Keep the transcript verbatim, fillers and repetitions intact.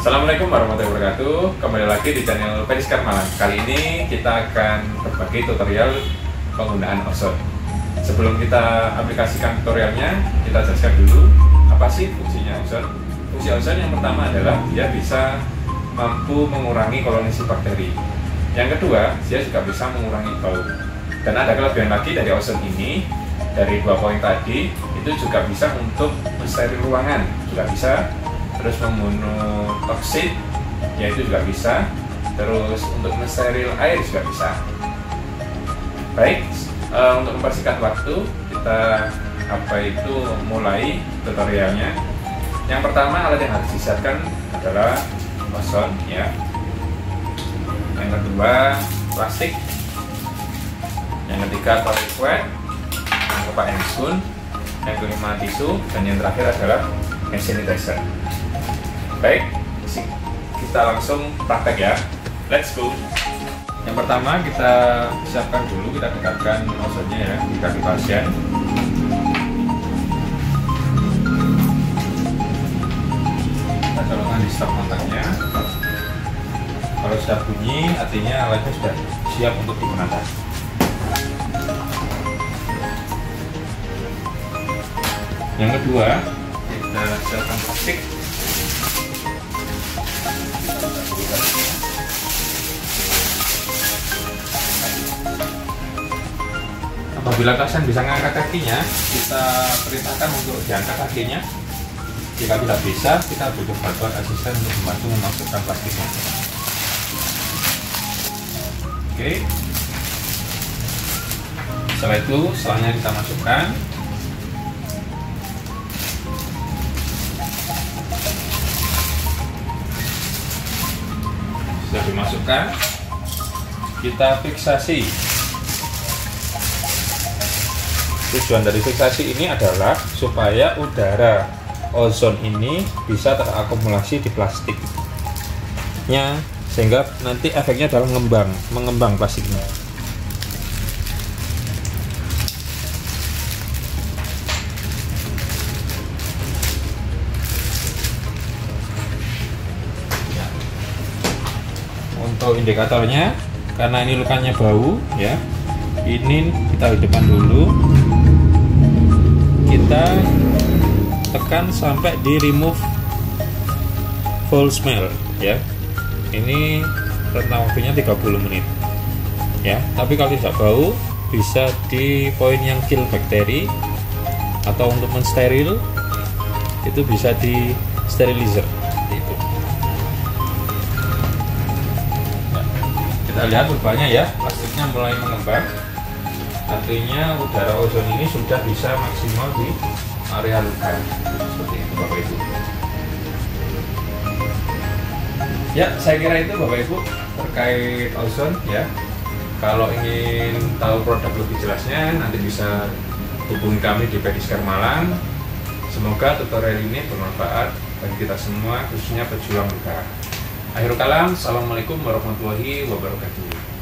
Assalamualaikum warahmatullahi wabarakatuh. Kembali lagi di channel Pediscar Malang. Kali ini kita akan berbagi tutorial penggunaan ozon. Sebelum kita aplikasikan tutorialnya, kita jelaskan dulu apa sih fungsinya ozon. Fungsi ozon yang pertama adalah dia bisa mampu mengurangi kolonisi bakteri. Yang kedua, dia juga bisa mengurangi bau. Dan ada kelebihan lagi dari ozon ini, dari dua poin tadi, itu juga bisa untuk mensteril ruangan, juga bisa. Terus membunuh toksin, yaitu juga bisa. Terus untuk mensteril air juga bisa. Baik, uh, untuk mempersingkat waktu, kita apa itu mulai tutorialnya. Yang pertama, alat yang harus disiapkan adalah ozon, ya. Yang kedua, plastik. Yang ketiga, toilet wet. Yang keempat, hand spoon. Yang kelima, tisu. Dan yang terakhir adalah hand sanitizer. Baik, kita langsung praktek ya. Let's go. Yang pertama, kita siapkan dulu, kita dekatkan ozonnya ya di kaki pasien. Kita colokkan di stop kontaknya. Kalau sudah bunyi, artinya alatnya sudah siap untuk digunakan. Yang kedua, kita siapkan plastik. Apabila pasien bisa mengangkat kakinya, kita perintahkan untuk diangkat kakinya. Jika tidak bisa, kita butuh bantuan asisten untuk membantu memasukkan plastiknya. Oke. Setelah itu, selangnya kita masukkan. Sudah dimasukkan, kita fiksasi. Tujuan dari fiksasi ini adalah supaya udara ozon ini bisa terakumulasi di plastiknya, sehingga nanti efeknya adalah mengembang, mengembang plastiknya. Untuk indikatornya, karena ini lukanya bau, ya, ini kita hidupkan dulu. Kita tekan sampai di remove foul smell, ya. Ini rentang waktunya tiga puluh menit, ya. Tapi kalau tidak bau, bisa di poin yang kill bakteri, atau untuk mensteril itu bisa di sterilizer itu. Nah, kita lihat rupanya ya, plastiknya mulai mengembang. Artinya udara ozon ini sudah bisa maksimal di area luka. Seperti itu Bapak Ibu. Ya, saya kira itu Bapak Ibu terkait ozon ya. Kalau ingin tahu produk lebih jelasnya, nanti bisa hubungi kami di Pediscar Malang. Semoga tutorial ini bermanfaat bagi kita semua, khususnya pejuang luka. Akhirul kalam, assalamualaikum warahmatullahi wabarakatuh.